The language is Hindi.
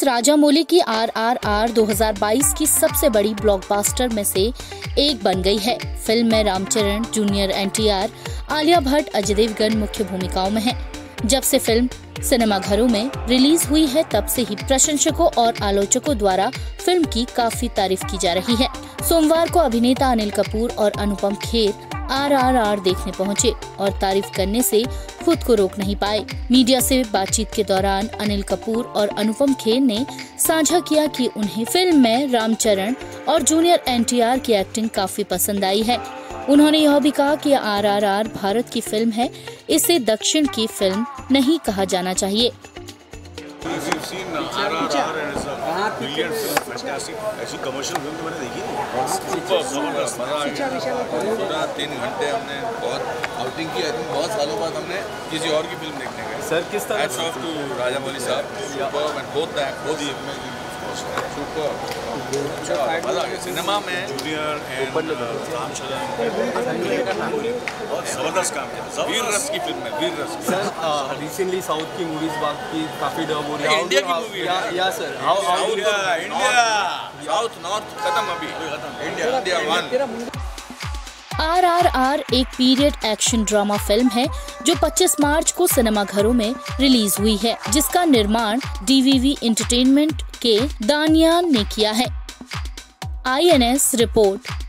राजामौली की RRR 2022 की सबसे बड़ी ब्लॉकबस्टर में से एक बन गई है। फिल्म में रामचरण, जूनियर NTR, आलिया भट्ट, अजय देवगन मुख्य भूमिकाओं में हैं। जब से फिल्म सिनेमाघरों में रिलीज हुई है तब से ही प्रशंसकों और आलोचकों द्वारा फिल्म की काफी तारीफ की जा रही है। सोमवार को अभिनेता अनिल कपूर और अनुपम खेर RRR देखने पहुंचे और तारीफ करने से खुद को रोक नहीं पाए। मीडिया से बातचीत के दौरान अनिल कपूर और अनुपम खेर ने साझा किया कि उन्हें फिल्म में रामचरण और जूनियर NTR की एक्टिंग काफी पसंद आई है। उन्होंने यह भी कहा कि RRR भारत की फिल्म है, इसे दक्षिण की फिल्म नहीं कहा जाना चाहिए। ऐसी कमर्शियल फिल्म तो मैंने देखी नहीं। जबरदस्त, मजा आ गया। 3 घंटे हमने बहुत आउटिंग की। आई थिंक बहुत सालों बाद हमने किसी और की फिल्म देखने गए। सर किस तरह हैट्स ऑफ टू राजामौली साहब, सुपर एंड बोथ सुपर। मजा आ गया सिनेमा में। जूनियर एंड रामचरण बहुत जबरदस्त काम किया। वीर रस की फिल्म है, वीर रस। सर रिसेंटली साउथ की मूवीज की काफी डब हो रही है। इंडिया की मूवी है। या सर इंडिया साउथ नॉर्थ खत्म, अभी इंडिया 1। RRR एक पीरियड एक्शन ड्रामा फिल्म है जो 25 मार्च को सिनेमाघरों में रिलीज हुई है, जिसका निर्माण DVV एंटरटेनमेंट के दानियान ने किया है। INS report.